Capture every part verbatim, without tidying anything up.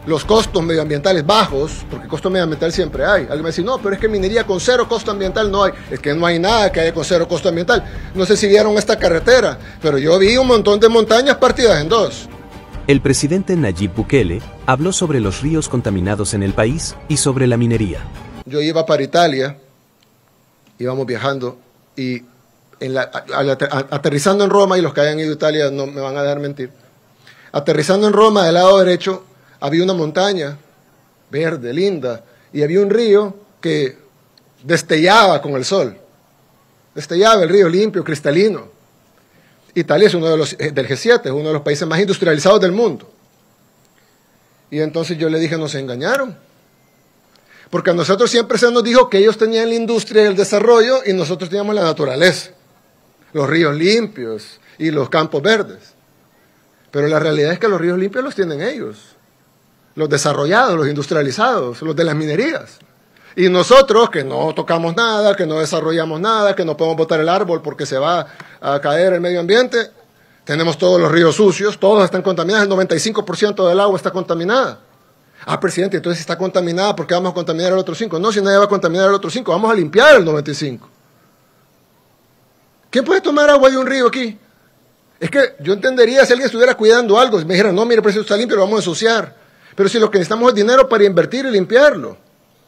los costos medioambientales bajos, porque costo medioambiental siempre hay. Alguien me dice, no, pero es que minería con cero costo ambiental no hay. Es que no hay nada que haya con cero costo ambiental. No sé si vieron esta carretera, pero yo vi un montón de montañas partidas en dos. El presidente Nayib Bukele habló sobre los ríos contaminados en el país y sobre la minería. Yo iba para Italia, íbamos viajando y en la, a, a, aterrizando en Roma, y los que hayan ido a Italia no me van a dejar mentir, aterrizando en Roma del lado derecho había una montaña verde, linda, y había un río que destellaba con el sol, destellaba el río limpio, cristalino. Italia es uno de los, del G siete, es uno de los países más industrializados del mundo. Y entonces yo le dije, nos engañaron. Porque a nosotros siempre se nos dijo que ellos tenían la industria y el desarrollo y nosotros teníamos la naturaleza, los ríos limpios y los campos verdes. Pero la realidad es que los ríos limpios los tienen ellos, los desarrollados, los industrializados, los de las minerías. Y nosotros, que no tocamos nada, que no desarrollamos nada, que no podemos botar el árbol porque se va a caer el medio ambiente, tenemos todos los ríos sucios, todos están contaminados, el noventa y cinco por ciento del agua está contaminada. Ah, presidente, entonces si está contaminada, ¿por qué vamos a contaminar el otro cinco? No, si nadie va a contaminar el otro cinco, vamos a limpiar el noventa y cinco. ¿Quién puede tomar agua de un río aquí? Es que yo entendería si alguien estuviera cuidando algo, si me dijeran, no, mire, presidente, está limpio, lo vamos a ensuciar. Pero si lo que necesitamos es dinero para invertir y limpiarlo.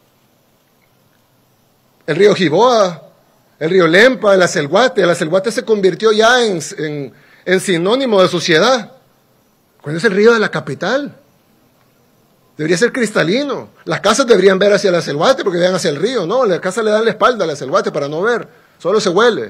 El río Jiboa, el río Lempa, el Acelguate, el Acelguate se convirtió ya en, en, en sinónimo de suciedad. ¿Cuál es el río de la capital? Debería ser cristalino. Las casas deberían ver hacia el Acelguate porque vean hacia el río. No, las casas le dan la espalda al Acelguate para no ver. Solo se huele.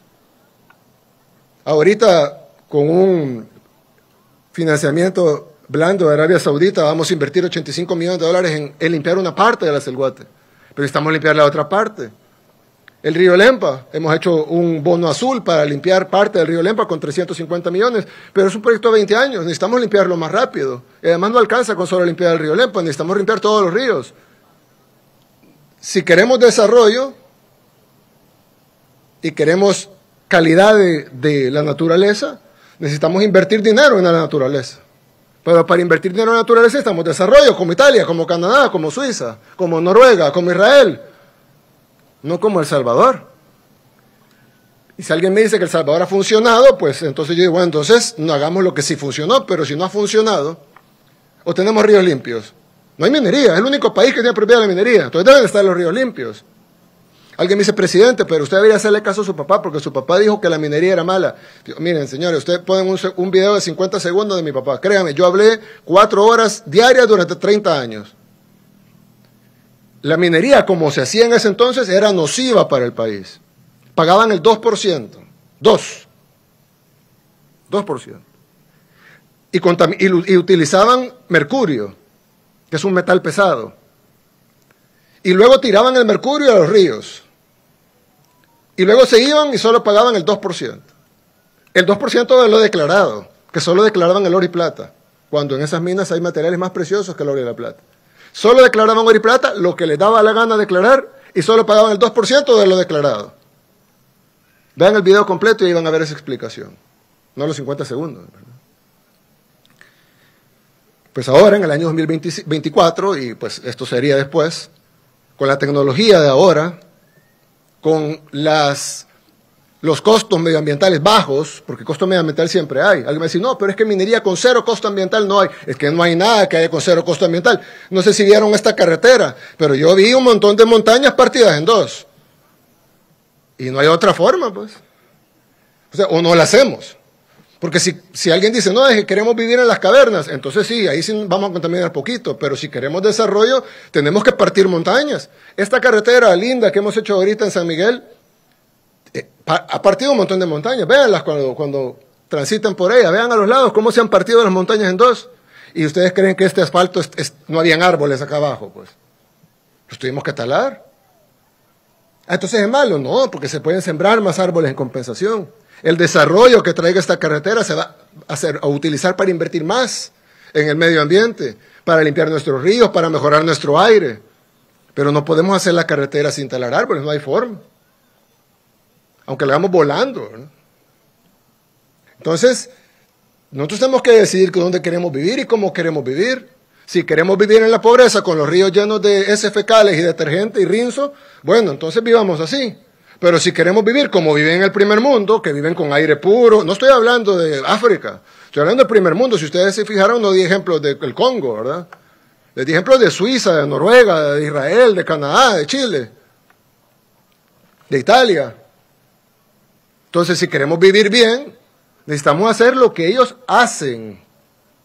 Ahorita, con un financiamiento blando de Arabia Saudita, vamos a invertir ochenta y cinco millones de dólares en, en limpiar una parte del Acelguate. Pero necesitamos limpiar la otra parte. El río Lempa, hemos hecho un bono azul para limpiar parte del río Lempa con trescientos cincuenta millones, pero es un proyecto de veinte años, necesitamos limpiarlo más rápido. Y además no alcanza con solo limpiar el río Lempa, necesitamos limpiar todos los ríos. Si queremos desarrollo y queremos calidad de, de la naturaleza, necesitamos invertir dinero en la naturaleza. Pero para invertir dinero en la naturaleza necesitamos desarrollo, como Italia, como Canadá, como Suiza, como Noruega, como Israel. No como El Salvador. Y si alguien me dice que El Salvador ha funcionado, pues entonces yo digo, bueno, entonces no hagamos lo que sí funcionó, pero si no ha funcionado, o tenemos ríos limpios. No hay minería, es el único país que tiene prohibida la minería, entonces deben estar los ríos limpios. Alguien me dice, presidente, pero usted debería hacerle caso a su papá, porque su papá dijo que la minería era mala. Digo, miren, señores, ustedes ponen un, un video de cincuenta segundos de mi papá. Créanme, yo hablé cuatro horas diarias durante treinta años. La minería, como se hacía en ese entonces, era nociva para el país. Pagaban el dos por ciento. dos. dos por ciento. Y, y, y utilizaban mercurio, que es un metal pesado. Y luego tiraban el mercurio a los ríos. Y luego se iban y solo pagaban el dos por ciento. El dos por ciento de lo declarado, que solo declaraban el oro y plata, cuando en esas minas hay materiales más preciosos que el oro y la plata. Solo declaraban oro y plata, lo que les daba la gana declarar, y solo pagaban el dos por ciento de lo declarado. Vean el video completo y ahí van a ver esa explicación. No los cincuenta segundos. ¿Verdad? Pues ahora, en el año dos mil veinticuatro, y pues esto sería después, con la tecnología de ahora, con las, los costos medioambientales bajos, porque costo medioambiental siempre hay. Alguien me dice, no, pero es que minería con cero costo ambiental no hay. Es que no hay nada que haya con cero costo ambiental. No sé si vieron esta carretera, pero yo vi un montón de montañas partidas en dos. Y no hay otra forma, pues. O sea, o no la hacemos. Porque si, si alguien dice, no, es que queremos vivir en las cavernas, entonces sí, ahí sí vamos a contaminar poquito, pero si queremos desarrollo, tenemos que partir montañas. Esta carretera linda que hemos hecho ahorita en San Miguel, eh, pa, ha partido un montón de montañas. Véanlas cuando, cuando transitan por ella, vean a los lados cómo se han partido las montañas en dos. Y ustedes creen que este asfalto, es, es, no habían árboles acá abajo, pues. Los tuvimos que talar. Ah, entonces es malo, no, porque se pueden sembrar más árboles en compensación. El desarrollo que traiga esta carretera se va a, hacer, a utilizar para invertir más en el medio ambiente, para limpiar nuestros ríos, para mejorar nuestro aire. Pero no podemos hacer la carretera sin talar árboles, no hay forma. Aunque la hagamos volando, ¿no? Entonces, nosotros tenemos que decidir dónde queremos vivir y cómo queremos vivir. Si queremos vivir en la pobreza con los ríos llenos de heces fecales y detergente y rinzo, bueno, entonces vivamos así. Pero si queremos vivir como viven en el primer mundo, que viven con aire puro, no estoy hablando de África, estoy hablando del primer mundo. Si ustedes se fijaron, no di ejemplos del Congo, ¿verdad? Les di ejemplos de Suiza, de Noruega, de Israel, de Canadá, de Chile, de Italia. Entonces, si queremos vivir bien, necesitamos hacer lo que ellos hacen.